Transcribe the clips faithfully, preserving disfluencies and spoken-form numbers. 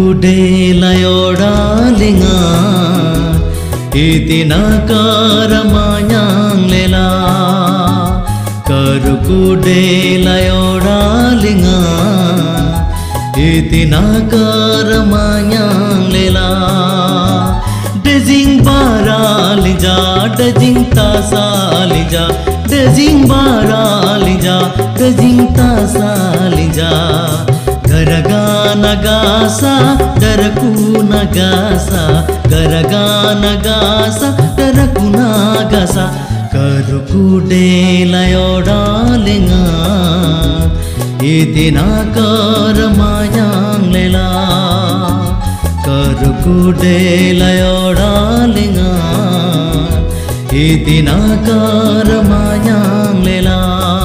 kude layoda linga itina karamanyang lela karu kude layoda linga itina karamanyang lela dezing bara lija dezing tasa lija dezing bara lija dezing tasa lija garaga nagasa daraku nagasa garaga nagasa daraku nagasa karu kude layoda linga itina karamanyang lela karu kude layoda linga itina karamanyang lela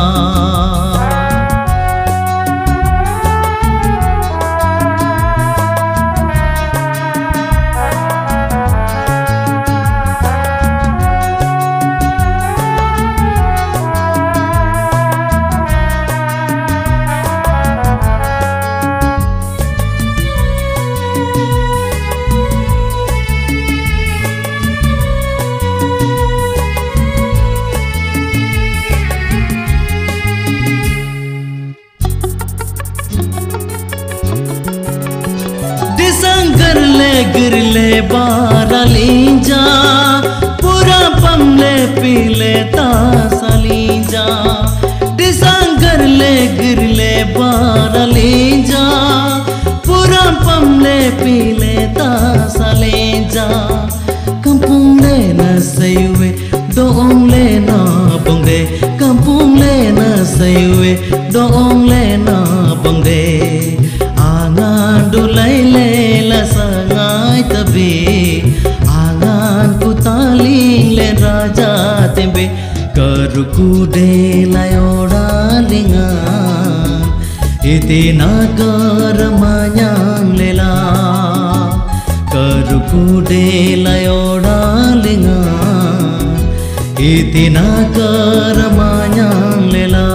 गिरले गिरले बारा Lisa पूरा पमले पीले तासा Lisa डिसंगरले गिरले बारा Lisa पूरा पमले पीले तासा लीजा kampung le na saywe doong le na bongde kampung le na saywe doong le na bongde angan dulai le sangai tabe angan putaling le raja tembe karu kude layoda linga itina karamanyang lela karu kude layoda linga itina karamanyang lela